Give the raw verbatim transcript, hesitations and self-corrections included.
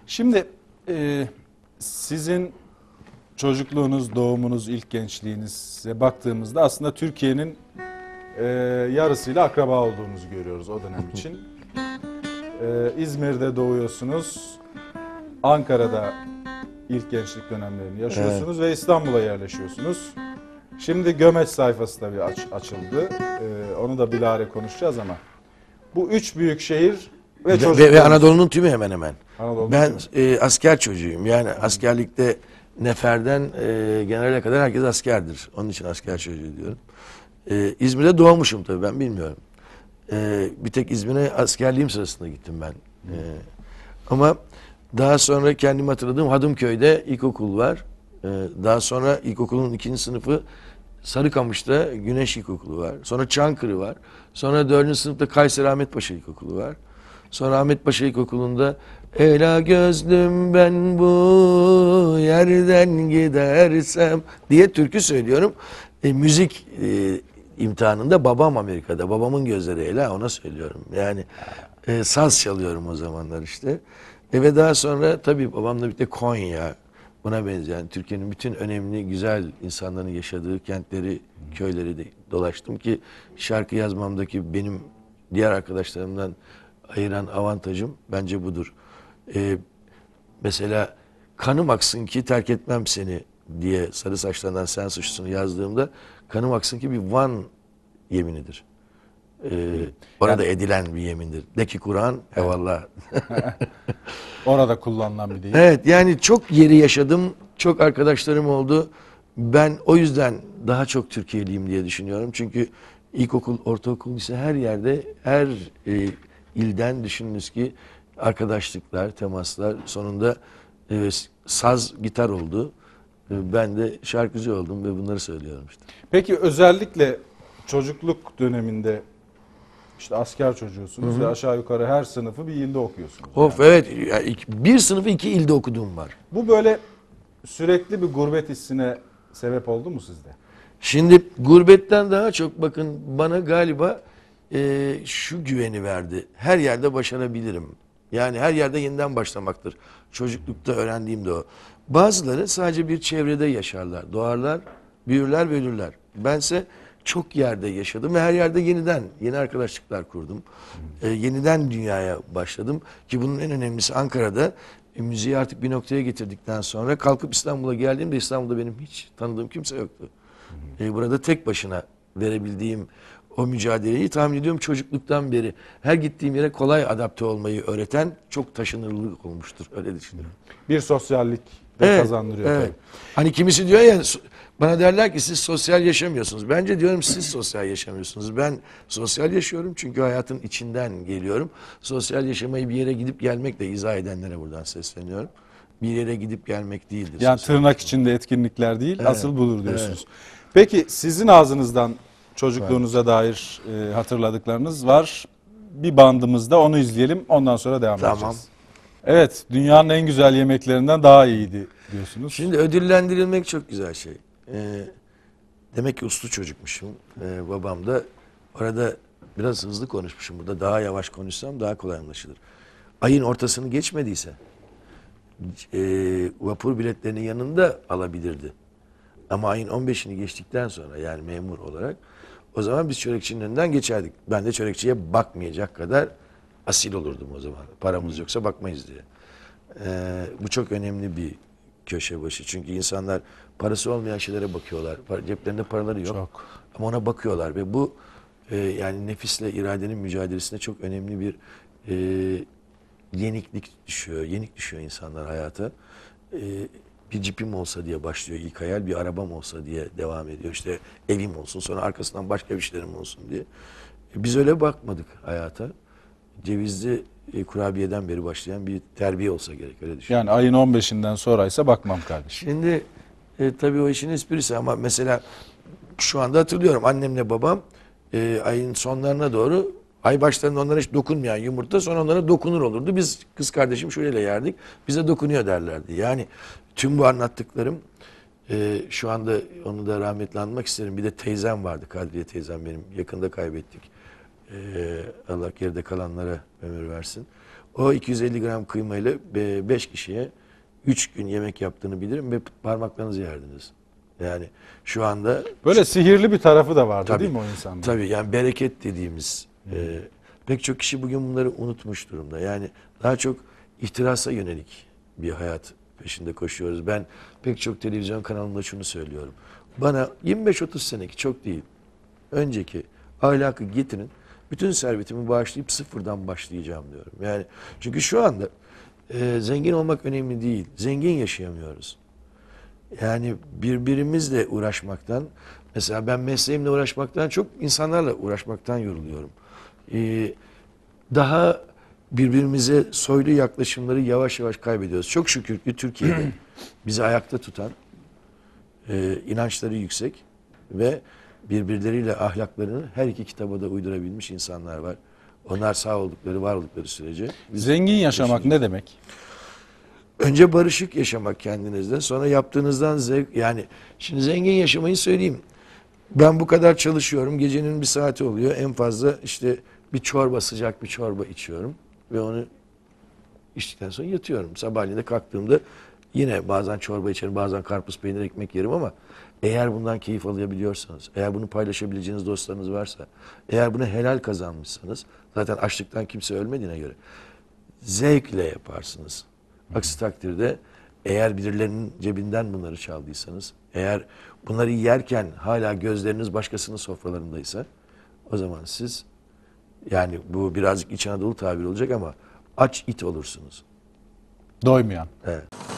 Şimdi e, sizin çocukluğunuz, doğumunuz, ilk gençliğinize baktığımızda aslında Türkiye'nin e, yarısıyla akraba olduğumuzu görüyoruz o dönem için. E, İzmir'de doğuyorsunuz, Ankara'da ilk gençlik dönemlerini yaşıyorsunuz evet. ve İstanbul'a yerleşiyorsunuz. Şimdi Gömeç sayfası tabii aç, açıldı. Ee, onu da bilahare konuşacağız ama bu üç büyük şehir ve çocukluğunuz. Ve, ve Anadolu'nun tümü hemen hemen. Anadolu'nun ben e, asker çocuğuyum. Yani askerlikte neferden e, generale kadar herkes askerdir. Onun için asker çocuğu diyorum. E, İzmir'de doğmuşum tabii, ben bilmiyorum. E, bir tek İzmir'e askerliğim sırasında gittim ben. E, ama daha sonra kendimi hatırladığım Hadımköy'de ilkokul var. E, daha sonra ilkokulun ikinci sınıfı Sarıkamış'ta Güneş İlkokulu var. Sonra Çankırı var. Sonra dördüncü sınıfta Kayseri Ahmetpaşa İlkokulu var. Sonra Ahmetpaşa İlkokulu'nda Ela gözlüm ben bu yerden gidersem diye türkü söylüyorum. E, müzik e, imtihanında babam Amerika'da. Babamın gözleri Ela, ona söylüyorum. Yani e, saz çalıyorum o zamanlar işte. E, ve daha sonra tabii babamla birlikte Konya, buna benzeyen Türkiye'nin bütün önemli güzel insanların yaşadığı kentleri, köyleri de dolaştım ki şarkı yazmamdaki benim diğer arkadaşlarımdan ayıran avantajım bence budur. Ee, mesela kanım aksın ki terk etmem seni diye Sarı Saçlarından Sen Suçlusun yazdığımda kanım aksın ki bir Van yeminidir. Ee, orada yani, edilen bir yemindir. De ki Kur'an eyvallah. Orada kullanılan bir deyim. Evet, yani çok yeri yaşadım. Çok arkadaşlarım oldu. Ben o yüzden daha çok Türkiye'liyim diye düşünüyorum. Çünkü ilkokul, ortaokul, lise her yerde, her e, ilden düşününüz ki arkadaşlıklar, temaslar, sonunda e, saz, gitar oldu. E, ben de şarkıcı oldum ve bunları söylüyorum işte. Peki özellikle çocukluk döneminde işte asker çocuğusunuz Hı-hı. ve aşağı yukarı her sınıfı bir ilde okuyorsunuz. Of yani. Evet, yani bir sınıfı iki ilde okuduğum var. Bu böyle sürekli bir gurbet hissine sebep oldu mu sizde? Şimdi gurbetten daha çok bakın bana galiba e, şu güveni verdi. Her yerde başarabilirim. Yani her yerde yeniden başlamaktır. Çocuklukta öğrendiğim de o. Bazıları sadece bir çevrede yaşarlar, doğarlar, büyürler ve ölürler. Bense çok yerde yaşadım ve her yerde yeniden yeni arkadaşlıklar kurdum. Ee, yeniden dünyaya başladım ki bunun en önemlisi Ankara'da e, müziği artık bir noktaya getirdikten sonra kalkıp İstanbul'a geldiğimde İstanbul'da benim hiç tanıdığım kimse yoktu. Ee, burada tek başına verebildiğim o mücadeleyi tahmin ediyorum çocukluktan beri her gittiğim yere kolay adapte olmayı öğreten çok taşınırlık olmuştur. Öyle düşünüyorum. Bir sosyallik de evet, kazandırıyor. Evet. Tabii. Hani kimisi diyor ya, bana derler ki siz sosyal yaşamıyorsunuz. Bence diyorum siz sosyal yaşamıyorsunuz. Ben sosyal yaşıyorum çünkü hayatın içinden geliyorum. Sosyal yaşamayı bir yere gidip gelmekle izah edenlere buradan sesleniyorum. Bir yere gidip gelmek değildir. Yani tırnak yaşamak. içinde etkinlikler değil, evet, asıl budur diyorsunuz. Evet. Peki sizin ağzınızdan çocukluğunuza evet. dair e, hatırladıklarınız var. Bir bandımızda onu izleyelim, ondan sonra devam tamam. edeceğiz. Evet, dünyanın en güzel yemeklerinden daha iyiydi diyorsunuz. Şimdi ödüllendirilmek çok güzel şey. Ee, demek ki uslu çocukmuşum. Ee, babam da orada biraz hızlı konuşmuşum. Burada daha yavaş konuşsam daha kolay anlaşılır. Ayın ortasını geçmediyse e, vapur biletlerinin yanında alabilirdi. Ama ayın on beşini geçtikten sonra yani memur olarak o zaman biz çörekçinin önünden geçerdik. Ben de çörekçiye bakmayacak kadar asil olurdum o zaman. Paramız yoksa bakmayız diye. Ee, bu çok önemli bir köşe başı. Çünkü insanlar parası olmayan şeylere bakıyorlar. Ceplerinde paraları yok. Çok. Ama ona bakıyorlar ve bu e, yani nefisle iradenin mücadelesinde çok önemli bir e, yeniklik düşüyor. Yenik düşüyor insanlar hayata. E, bir cipim olsa diye başlıyor ilk hayal. Bir arabam olsa diye devam ediyor. İşte evim olsun, sonra arkasından başka bir şeylerim olsun diye. E, biz öyle bakmadık hayata. Cevizli e, kurabiyeden beri başlayan bir terbiye olsa gerek, öyle düşünüyorum. Yani ayın on beşinden sonraysa bakmam kardeşim. Şimdi e, tabii o işin esprisi ama mesela şu anda hatırlıyorum annemle babam e, ayın sonlarına doğru ay başlarında onlara hiç dokunmayan yumurta sonra onlara dokunur olurdu. Biz kız kardeşim şöyle yerdik, bize dokunuyor derlerdi. Yani tüm bu anlattıklarım e, şu anda onu da rahmetli anmak isterim. Bir de teyzem vardı, Kadriye teyzem benim, yakında kaybettik. Ee, Allah geride kalanlara ömür versin. O iki yüz elli gram kıymayla beş kişiye üç gün yemek yaptığını bilirim ve parmaklarınızı yerdiniz. Yani şu anda Böyle sihirli bir tarafı da vardı Tabii, değil mi o insanın? tabii yani bereket dediğimiz e, pek çok kişi bugün bunları unutmuş durumda. Yani daha çok ihtirasa yönelik bir hayat peşinde koşuyoruz. Ben pek çok televizyon kanalında şunu söylüyorum. Bana yirmi beş otuz seneki çok değil. Önceki ahlakı getirin. Bütün servetimi bağışlayıp sıfırdan başlayacağım diyorum. Yani çünkü şu anda e, zengin olmak önemli değil. Zengin yaşayamıyoruz. Yani birbirimizle uğraşmaktan, mesela ben mesleğimle uğraşmaktan çok insanlarla uğraşmaktan yoruluyorum. Ee, daha birbirimize soylu yaklaşımları yavaş yavaş kaybediyoruz. Çok şükür ki Türkiye'de bizi ayakta tutan, e, inançları yüksek ve birbirleriyle ahlaklarını her iki kitaba da uydurabilmiş insanlar var. Onlar sağ oldukları, var oldukları sürece. biz- Zengin yaşamak ne demek? Önce barışık yaşamak kendinizde, sonra yaptığınızdan zevk. Yani şimdi zengin yaşamayı söyleyeyim. Ben bu kadar çalışıyorum, gecenin bir saati oluyor. En fazla işte bir çorba, sıcak bir çorba içiyorum ve onu içtikten sonra yatıyorum. Sabahleyin de kalktığımda yine bazen çorba içerim, bazen karpuz peynir ekmek yerim ama eğer bundan keyif alabiliyorsanız, eğer bunu paylaşabileceğiniz dostlarınız varsa, eğer bunu helal kazanmışsanız, zaten açlıktan kimse ölmediğine göre zevkle yaparsınız. Aksi takdirde eğer birilerinin cebinden bunları çaldıysanız, eğer bunları yerken hala gözleriniz başkasının sofralarındaysa, o zaman siz, yani bu birazcık İç Anadolu tabiri olacak ama aç it olursunuz. Doymayan. Evet.